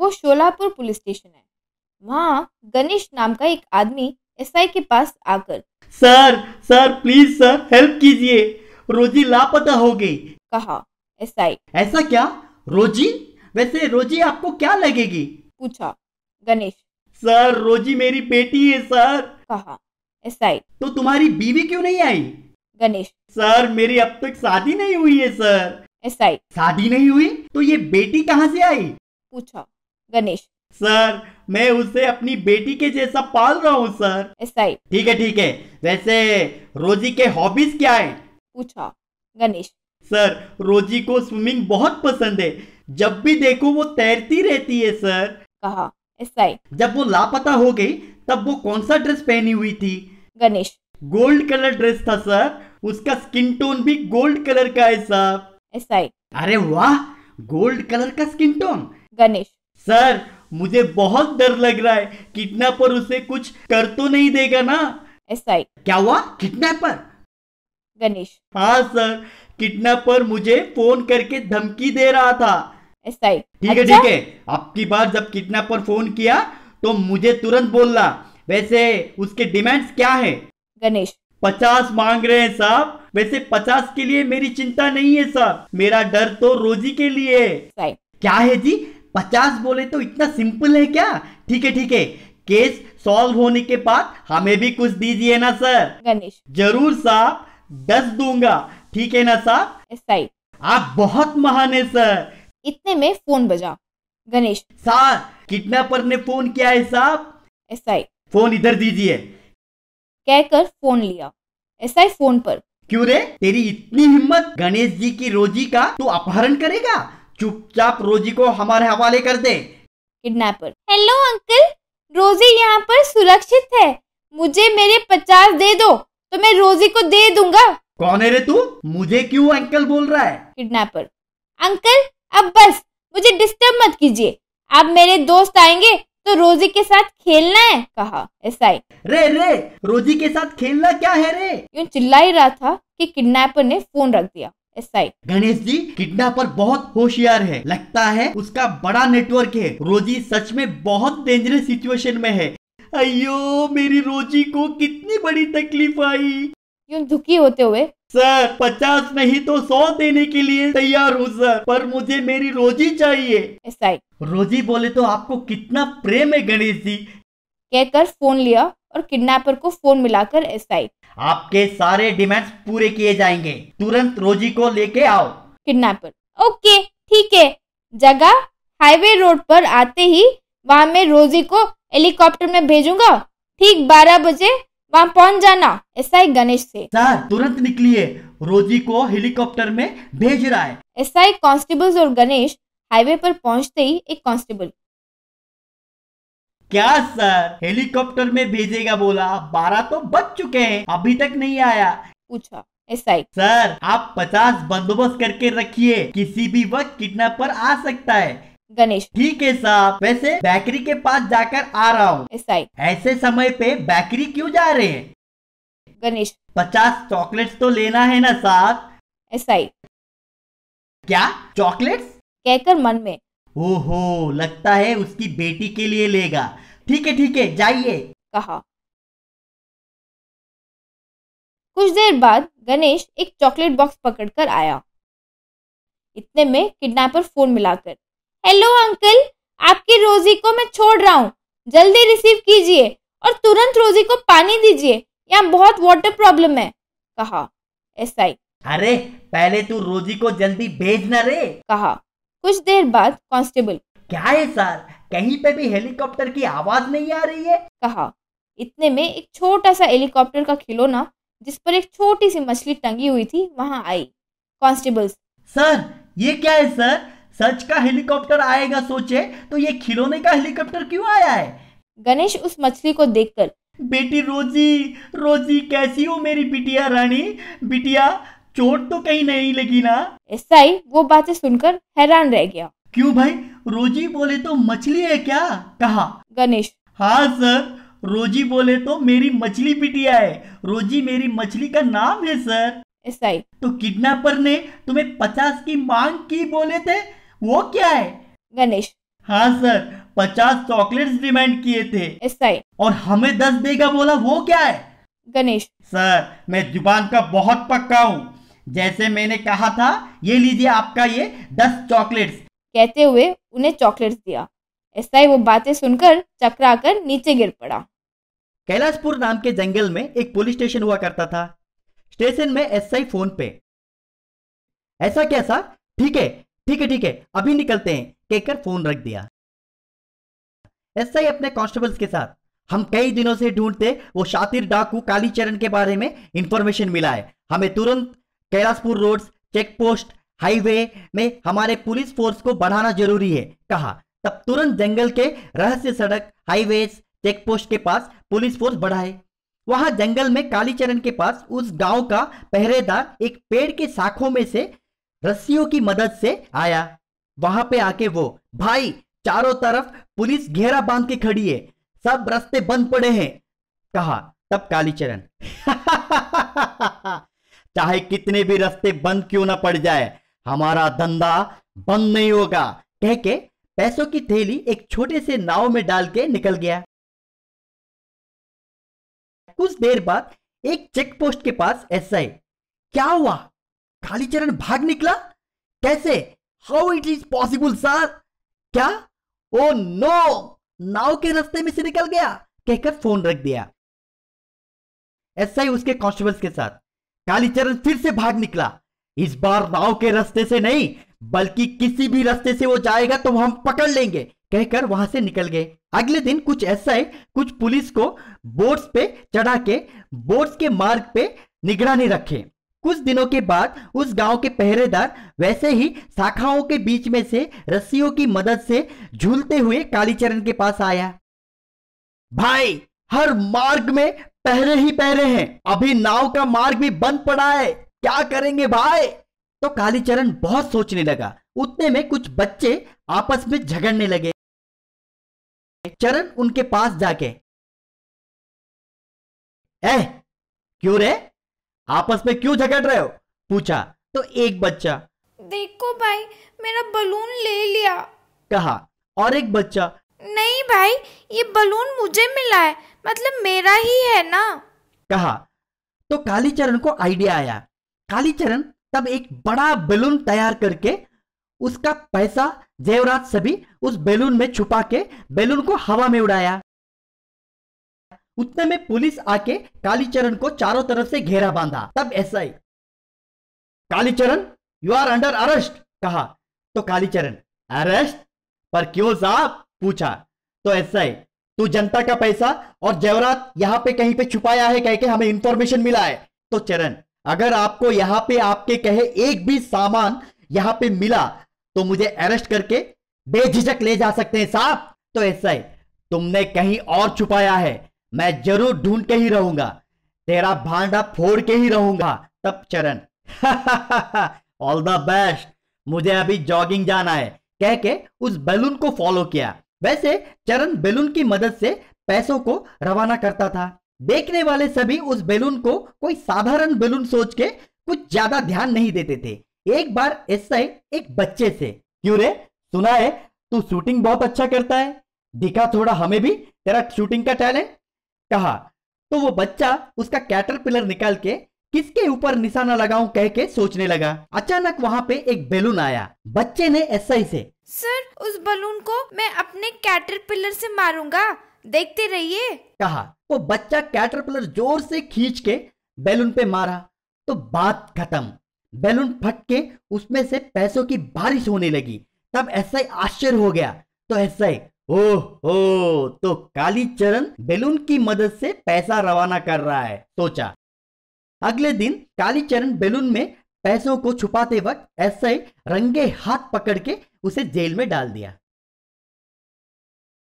वो Solapur police station है। वहाँ गणेश नाम का एक आदमी एसआई के पास आकर, सर प्लीज सर हेल्प कीजिए, रोजी लापता हो गई, कहा। एसआई, ऐसा क्या? रोजी? वैसे रोजी आपको क्या लगेगी? पूछा गणेश। सर रोजी मेरी बेटी है सर, कहा एसआई। तो तुम्हारी बीवी क्यों नहीं आई? गणेश, सर मेरी अब तक शादी नहीं हुई है सर। एसआई, शादी नहीं हुई तो ये बेटी कहाँ से आई? पूछा गणेश। सर मैं उसे अपनी बेटी के जैसा पाल रहा हूँ सर। एसआई, ठीक है, वैसे रोजी के हॉबीज क्या है? पूछा गणेश। सर रोजी को स्विमिंग बहुत पसंद है, जब भी देखो वो तैरती रहती है सर। कहा एसआई। जब वो लापता हो गई तब वो कौन सा ड्रेस पहनी हुई थी? गणेश, गोल्ड कलर ड्रेस था सर, उसका स्किन टोन भी गोल्ड कलर का है साहब। एसआई, अरे वाह, गोल्ड कलर का स्किन टोन। गणेश, सर मुझे बहुत डर लग रहा है, किडनैपर उसे कुछ कर तो नहीं देगा ना? एसआई, क्या हुआ? किडनैपर? गणेश, हाँ सर, किडनैपर मुझे फोन करके धमकी दे रहा था। एसआई, ठीक है, अब की बार जब किडनैपर फोन किया तो मुझे तुरंत बोलना। वैसे उसके डिमांड्स क्या है? गणेश, 50 मांग रहे हैं साहब। वैसे 50 के लिए मेरी चिंता नहीं है साहब, मेरा डर तो रोजी के लिए है। एसआई, क्या है जी? 50 बोले तो इतना सिंपल है क्या? ठीक है, केस सॉल्व होने के बाद हमें भी कुछ दीजिए ना सर। गणेश, जरूर साहब, 10 दूंगा, ठीक है ना साहब? एसआई, आप बहुत महान है सर। इतने में फोन बजा। गणेश, सर किडनैपर ने फोन किया है साहब। एसआई, फोन इधर दीजिए, कहकर फोन लिया। एसआई फोन पर, क्यों रे, तेरी इतनी हिम्मत? गणेश जी की रोजी का तू अपहरण करेगा? चुपचाप रोजी को हमारे हवाले कर दे। किडनैपर, हेलो अंकल, रोजी यहाँ पर सुरक्षित है, मुझे मेरे 50 दे दो तो मैं रोजी को दे दूंगा। कौन है रे तू? मुझे क्यों अंकल बोल रहा है? किडनैपर, अंकल अब बस, मुझे डिस्टर्ब मत कीजिए, अब मेरे दोस्त आएंगे तो रोजी के साथ खेलना है, कहा। एसआई, रे रोजी के साथ खेलना क्या है रे? यूं चिल्ला ही रहा था कि किडनैपर ने फोन रख दिया। एसआई, गणेश जी, किडनैपर बहुत होशियार है, लगता है उसका बड़ा नेटवर्क है। रोजी सच में बहुत डेंजरस सिचुएशन में है। अयो मेरी रोजी को कितनी बड़ी तकलीफ आई। यूं दुखी होते हुए, सर 50 नहीं तो 100 देने के लिए तैयार हूँ सर, पर मुझे मेरी रोजी चाहिए। एसआई, रोजी बोले तो आपको कितना प्रेम है गणेश जी। कहकर फोन लिया और किडनैपर को फोन मिलाकर एसआई, आपके सारे डिमांड्स पूरे किए जाएंगे, तुरंत रोजी को लेके आओ। किडनैपर, ओके ठीक है, जगह हाईवे रोड पर आते ही वहां मैं रोजी को हेलीकॉप्टर में भेजूंगा, ठीक 12 बजे वहां पहुंच जाना। एसआई गणेश से, सर तुरंत निकलिए, रोजी को हेलीकॉप्टर में भेज रहा है। एसआई कांस्टेबल्स और गणेश हाईवे पर पहुंचते ही एक कांस्टेबल, क्या सर हेलीकॉप्टर में भेजेगा बोला? 12 तो बज चुके हैं, अभी तक नहीं आया। पूछा। एसआई, सर आप 50 बंदोबस्त करके रखिए, किसी भी वक्त किडनैपर आ सकता है। गणेश, ठीक है साहब, वैसे बेकरी के पास जाकर आ रहा हूँ। एसआई, ऐसे समय पे बेकरी क्यों जा रहे हैं? गणेश, 50 चॉकलेट्स तो लेना है ना साहब? एसआई, क्या चॉकलेट्स? कहकर मन में, ओहो लगता है उसकी बेटी के लिए लेगा। ठीक है जाइए, कहा। कुछ देर बाद गणेश एक चॉकलेट बॉक्स पकड़कर आया। इतने में किडनैपर फोन मिलाकर, हेलो अंकल, आपकी रोजी को मैं छोड़ रहा हूँ, जल्दी रिसीव कीजिए और तुरंत रोजी को पानी दीजिए, यहाँ बहुत वाटर प्रॉब्लम है, कहा। एसआई, अरे पहले तू रोजी को जल्दी भेजना रे, कहा। कुछ देर बाद कांस्टेबल, क्या है सर, कहीं पे भी हेलीकॉप्टर की आवाज नहीं आ रही है, कहा। इतने में एक छोटा सा हेलीकॉप्टर का खिलौना जिस पर एक छोटी सी मछली टंगी हुई थी वहां आई। कांस्टेबल्स, सर ये क्या है सर, सच का हेलीकॉप्टर आएगा सोचे तो ये खिलौने का हेलीकॉप्टर क्यों आया है? गणेश उस मछली को देखकर, बेटी रोजी कैसी हो मेरी बिटिया रानी? बिटिया चोट तो कहीं नहीं लगी ना? एसआई वो बातें सुनकर हैरान रह गया। क्यों भाई, रोजी बोले तो मछली है क्या? कहा। गणेश, हाँ सर, रोजी बोले तो मेरी मछली बिटिया है, रोजी मेरी मछली का नाम है सर। एसआई, तो किडनैपर ने तुम्हें 50 की मांग की बोले थे, वो क्या है? गणेश, हाँ सर, 50 चॉकलेट्स डिमांड किए थे। एसआई। और हमें 10 देगा बोला, वो क्या है? गणेश। सर, मैं जुबान का बहुत पक्का हूँ। जैसे मैंने कहा था, ये लीजिए आपका ये 10 चॉकलेट्स। कहते हुए उन्हें चॉकलेट्स दिया। एसआई वो बातें सुनकर चकरा कर नीचे गिर पड़ा। कैलाशपुर नाम के जंगल में एक पुलिस स्टेशन हुआ करता था। स्टेशन में एसआई फोन पे, ऐसा कैसा, ठीक है ठीक है ठीक है, अभी निकलते हैं, कहकर फोन रख दिया। एसआई अपने कांस्टेबल्स के साथ, हम कई दिनों से ढूंढते वो शातिर डाकू कालीचरण के बारे में इंफॉर्मेशन मिला है। हमें तुरंत Kailashpur roads, check post, highway में हमारे पुलिस फोर्स को बढ़ाना जरूरी है, कहा। तब तुरंत जंगल के रहस्य सड़क, हाईवेज, चेक पोस्ट के पास पुलिस फोर्स बढ़ाए। वहां जंगल में कालीचरण के पास उस गांव का पहरेदार एक पेड़ के शाखों में से रस्सियों की मदद से आया। वहां पे आके वो, भाई चारों तरफ पुलिस घेरा बांध के खड़ी है, सब रास्ते बंद पड़े हैं, कहा। तब कालीचरण चाहे कितने भी रास्ते बंद क्यों ना पड़ जाए, हमारा धंधा बंद नहीं होगा, कह के पैसों की थैली एक छोटे से नाव में डाल के निकल गया। कुछ देर बाद एक चेक पोस्ट के पास एसआई, क्या हुआ? कालीचरण भाग निकला? कैसे? How it is possible sir? क्या? ओ नो, नाव के रास्ते में से निकल गया, कहकर फोन रख दिया। एसआई उसके कांस्टेबल्स के साथ, कालीचरण फिर से भाग निकला, इस बार नाव के रास्ते से नहीं बल्कि किसी भी रास्ते से वो जाएगा तो हम पकड़ लेंगे, कहकर वहां से निकल गए। अगले दिन कुछ एसआई कुछ पुलिस को बोट्स पे चढ़ा के बोट्स के मार्ग पे निगरानी रखे। कुछ दिनों के बाद उस गांव के पहरेदार वैसे ही शाखाओं के बीच में से रस्सियों की मदद से झूलते हुए कालीचरण के पास आया। भाई, हर मार्ग में पहरे ही पहरे हैं, अभी नाव का मार्ग भी बंद पड़ा है, क्या करेंगे भाई? तो कालीचरण बहुत सोचने लगा। उतने में कुछ बच्चे आपस में झगड़ने लगे। चरण उनके पास जाके, क्यों रे, आपस में क्यों झगड़ रहे हो, पूछा। तो एक बच्चा, देखो भाई, मेरा बलून ले लिया, कहा। और एक बच्चा, नहीं भाई, ये बलून मुझे मिला है, मतलब मेरा ही है ना, कहा। तो कालीचरण को आइडिया आया। कालीचरण तब एक बड़ा बैलून तैयार करके उसका पैसा, जेवरात सभी उस बैलून में छुपा के बैलून को हवा में उड़ाया। उतने में पुलिस आके कालीचरण को चारों तरफ से घेरा बांधा। तब SI, Kalicharan you are under arrest, कहा। तो कालीचरण, अरेस्ट? पर क्यों साहब, पूछा। तो एसआई, तू जनता का पैसा और जेवरात यहां पे कहीं पे छुपाया है, कह के हमें इंफॉर्मेशन मिला है। तो चरण, अगर आपको यहां पे आपके कहे एक भी सामान यहां पे मिला तो मुझे अरेस्ट करके बेझिझक ले जा सकते हैं साहब। तो एसआई, तुमने कहीं और छुपाया है, मैं जरूर ढूंढ के ही रहूंगा, तेरा भांडा फोड़ के ही रहूंगा। तब चरण, ऑल द बेस्ट, मुझे अभी जॉगिंग जाना है, कह के उस बैलून को फॉलो किया। वैसे चरण बैलून की मदद से पैसों को रवाना करता था। देखने वाले सभी उस बैलून को कोई साधारण बैलून सोच के कुछ ज्यादा ध्यान नहीं देते थे। एक बार एसआई एक बच्चे से, क्यों रे, सुना है तू शूटिंग बहुत अच्छा करता है, दिखा थोड़ा हमें भी तेरा शूटिंग का टैलेंट, कहा। तो वो बच्चा उसका कैटरपिलर निकाल के किसके ऊपर निशाना लगाऊं कह के सोचने लगा। अचानक वहां पे एक बैलून आया। बच्चे ने एसआई से, सर उस बलून को मैं अपने कैटरपिलर से मारूंगा, देखते रहिए, कहा। वो बच्चा कैटरपिलर जोर से खींच के बैलून पे मारा तो बात खत्म। बैलून फट के उसमें से पैसों की बारिश होने लगी। तब एसआई आश्चर्य हो गया। तो एसआई, ओह, तो कालीचरण बैलून की मदद से पैसा रवाना कर रहा है, सोचा। अगले दिन कालीचरण बैलून में पैसों को छुपाते वक्त एसआई रंगे हाथ पकड़ के उसे जेल में डाल दिया।